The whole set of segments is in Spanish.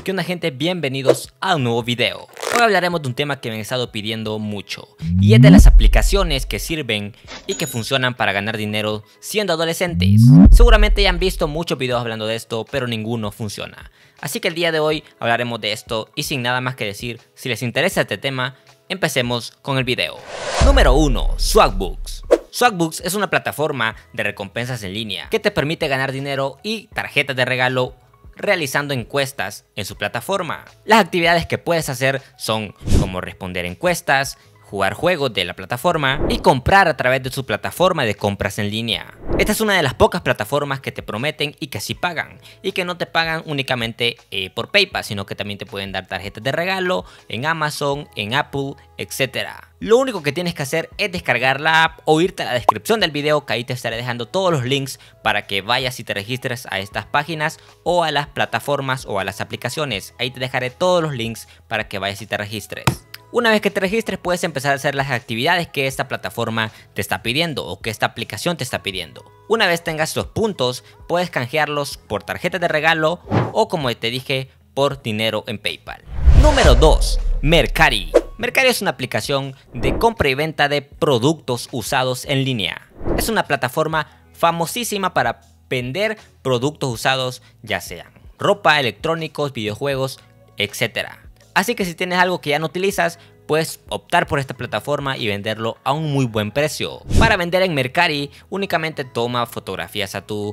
¿Qué onda, gente? Bienvenidos a un nuevo video. Hoy hablaremos de un tema que me han estado pidiendo mucho, y es de las aplicaciones que sirven y que funcionan para ganar dinero siendo adolescentes. Seguramente ya han visto muchos videos hablando de esto, pero ninguno funciona. Así que el día de hoy hablaremos de esto, y sin nada más que decir, si les interesa este tema, empecemos con el video. Número 1. Swagbucks. Swagbucks es una plataforma de recompensas en línea que te permite ganar dinero y tarjetas de regalo realizando encuestas en su plataforma. Las actividades que puedes hacer son como responder encuestas, jugar juegos de la plataforma y comprar a través de su plataforma de compras en línea. Esta es una de las pocas plataformas que te prometen y que sí pagan, y que no te pagan únicamente por PayPal, sino que también te pueden dar tarjetas de regalo en Amazon, en Apple, etc. Lo único que tienes que hacer es descargar la app o irte a la descripción del video, que ahí te estaré dejando todos los links para que vayas y te registres a estas páginas o a las plataformas o a las aplicaciones. Ahí te dejaré todos los links para que vayas y te registres. Una vez que te registres, puedes empezar a hacer las actividades que esta plataforma te está pidiendo o que esta aplicación te está pidiendo. Una vez tengas los puntos, puedes canjearlos por tarjetas de regalo o, como te dije, por dinero en PayPal. Número 2. Mercari. Mercari es una aplicación de compra y venta de productos usados en línea. Es una plataforma famosísima para vender productos usados, ya sean ropa, electrónicos, videojuegos, etc. Así que si tienes algo que ya no utilizas, puedes optar por esta plataforma y venderlo a un muy buen precio. Para vender en Mercari, únicamente toma fotografías a tu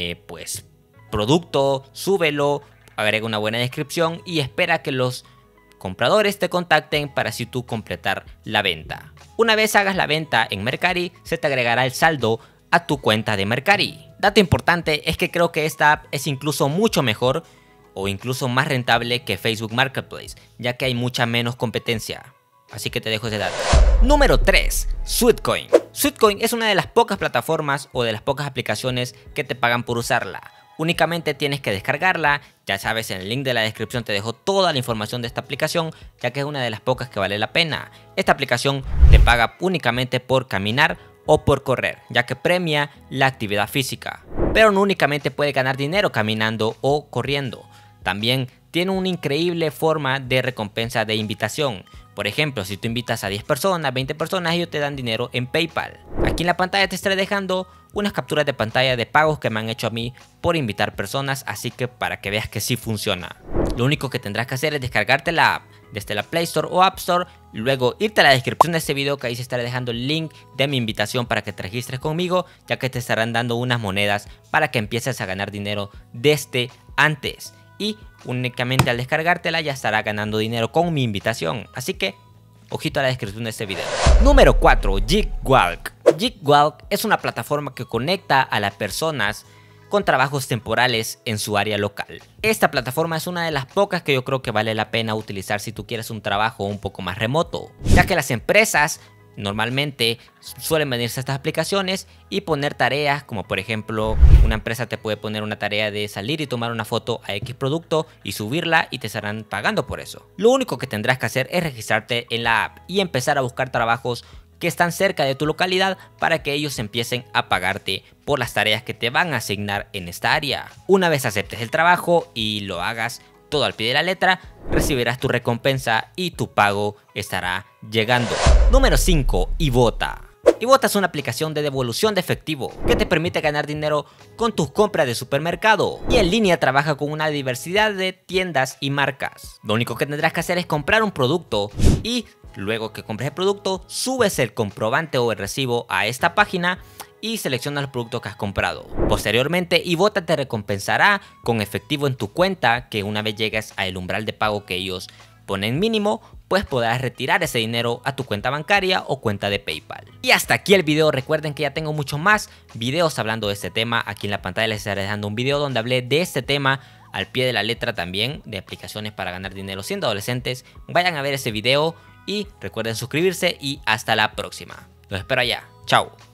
producto, súbelo, agrega una buena descripción y espera que los compradores te contacten para así tú completar la venta. Una vez hagas la venta en Mercari, se te agregará el saldo a tu cuenta de Mercari. Dato importante es que creo que esta app es incluso mucho mejor o incluso más rentable que Facebook Marketplace, ya que hay mucha menos competencia. Así que te dejo ese dato. Número 3. Sweetcoin. Sweetcoin es una de las pocas plataformas o de las pocas aplicaciones que te pagan por usarla. Únicamente tienes que descargarla. Ya sabes, en el link de la descripción te dejo toda la información de esta aplicación, ya que es una de las pocas que vale la pena. Esta aplicación te paga únicamente por caminar o por correr, ya que premia la actividad física. Pero no únicamente puedes ganar dinero caminando o corriendo. También tiene una increíble forma de recompensa de invitación. Por ejemplo, si tú invitas a 10 personas, 20 personas, ellos te dan dinero en PayPal. Aquí en la pantalla te estaré dejando unas capturas de pantalla de pagos que me han hecho a mí por invitar personas, así que para que veas que sí funciona. Lo único que tendrás que hacer es descargarte la app desde la Play Store o App Store, luego irte a la descripción de este video, que ahí se estará dejando el link de mi invitación para que te registres conmigo, ya que te estarán dando unas monedas para que empieces a ganar dinero desde antes. Y únicamente al descargártela ya estará ganando dinero con mi invitación. Así que, ojito a la descripción de este video. Número 4. Gigwalk. Gigwalk es una plataforma que conecta a las personas con trabajos temporales en su área local. Esta plataforma es una de las pocas que yo creo que vale la pena utilizar si tú quieres un trabajo un poco más remoto, ya que las empresas normalmente suelen venirse a estas aplicaciones y poner tareas, como por ejemplo una empresa te puede poner una tarea de salir y tomar una foto a X producto y subirla y te estarán pagando por eso. Lo único que tendrás que hacer es registrarte en la app y empezar a buscar trabajos que están cerca de tu localidad para que ellos empiecen a pagarte por las tareas que te van a asignar en esta área. Una vez aceptes el trabajo y lo hagas todo al pie de la letra, recibirás tu recompensa y tu pago estará llegando. Número 5. Ibotta. Ibotta es una aplicación de devolución de efectivo que te permite ganar dinero con tus compras de supermercado, y en línea trabaja con una diversidad de tiendas y marcas. Lo único que tendrás que hacer es comprar un producto y luego que compres el producto, subes el comprobante o el recibo a esta página y seleccionas los productos que has comprado. Posteriormente, Ibotta te recompensará con efectivo en tu cuenta, que una vez llegues al umbral de pago que ellos ponen mínimo, pues podrás retirar ese dinero a tu cuenta bancaria o cuenta de PayPal. Y hasta aquí el video. Recuerden que ya tengo muchos más videos hablando de este tema. Aquí en la pantalla les estaré dejando un video donde hablé de este tema al pie de la letra también, de aplicaciones para ganar dinero siendo adolescentes. Vayan a ver ese video y recuerden suscribirse, y hasta la próxima. Los espero allá. Chao.